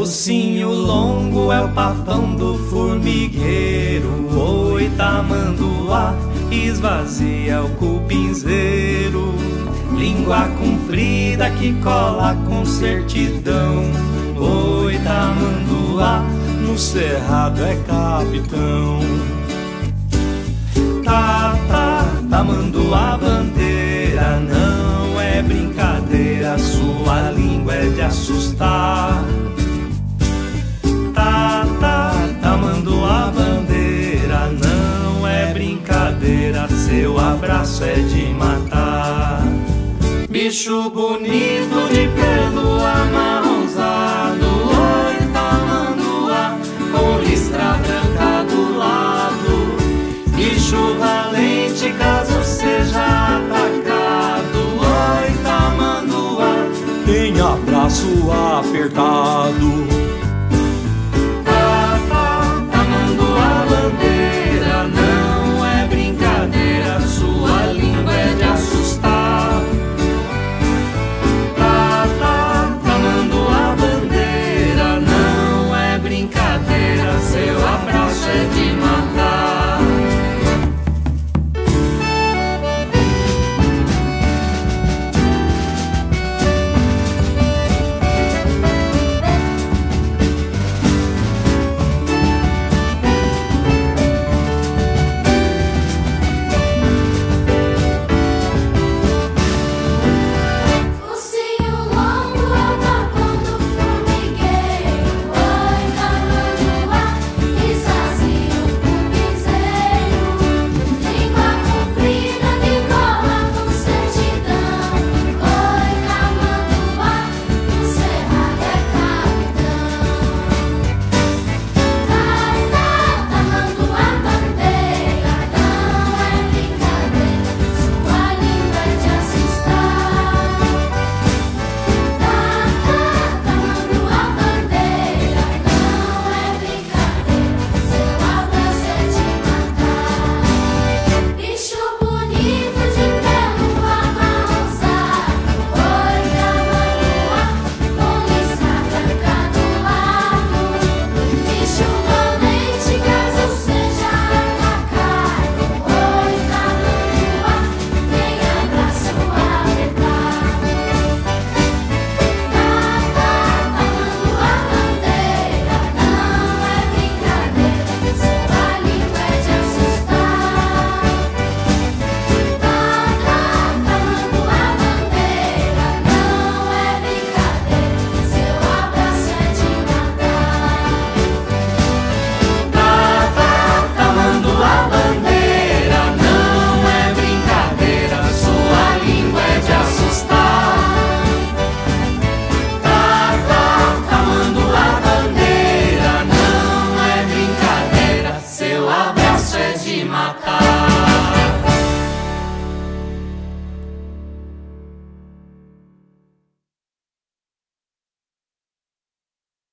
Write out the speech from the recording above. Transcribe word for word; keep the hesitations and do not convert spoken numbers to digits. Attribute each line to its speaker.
Speaker 1: focinho longo é o papão do formigueiro. Oi, tamanduá, esvazia o cupinzeiro. Língua comprida que cola com certidão. Oi, tamanduá, no cerrado é capitão. Tá, tá, tamanduá bandeira, não é brincadeira, sua língua é de assustar. Tá, tá, tamanduá bandeira, não é brincadeira, seu abraço é de matar. Bicho bonito de pelo amarronzado, oi, tamanduá, com listra branca do lado. Bicho valente caso seja atacado, oi, tamanduá,
Speaker 2: tem abraço apertado.